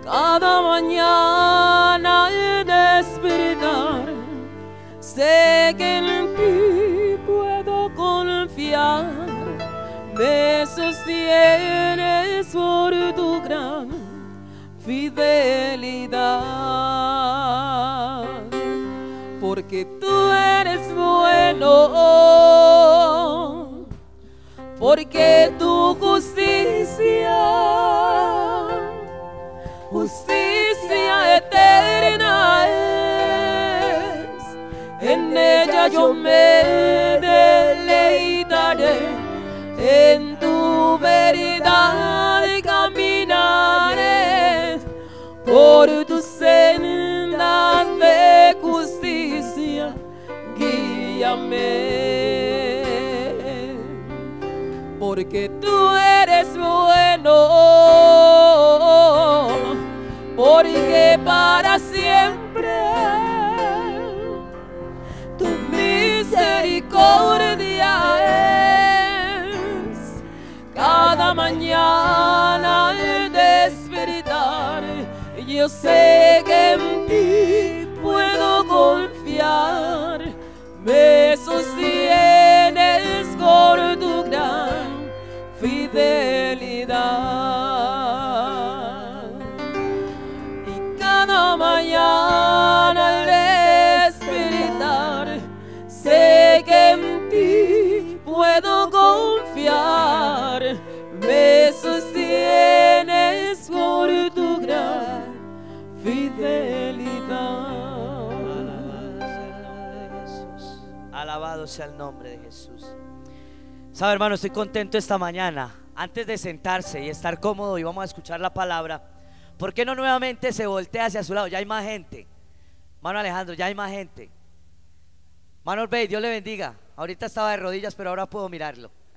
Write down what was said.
Cada mañana al despertar, sé que en ti puedo confiar. Me sostienes por tu gran fidelidad, porque tú eres bueno, porque tu justicia eterna es. En ella yo me deleitaré, en tu verdad caminaré, por tus sendas de justicia guíame, porque tú eres bueno, porque para siempre tu misericordia es. Cada mañana al despertar, yo sé que en ti puedo confiar. Me sostienes con tu gran fidelidad, y cada mañana al despertar, sé que en ti puedo confiar. Me sostienes por tu gran fidelidad. Alabado sea el nombre de Jesús. Sabe, hermano, estoy contento esta mañana. Antes de sentarse y estar cómodo y vamos a escuchar la palabra, ¿por qué no nuevamente se voltea hacia su lado? Ya hay más gente. Mano Alejandro, ya hay más gente. Mano Bey, Dios le bendiga. Ahorita estaba de rodillas, pero ahora puedo mirarlo.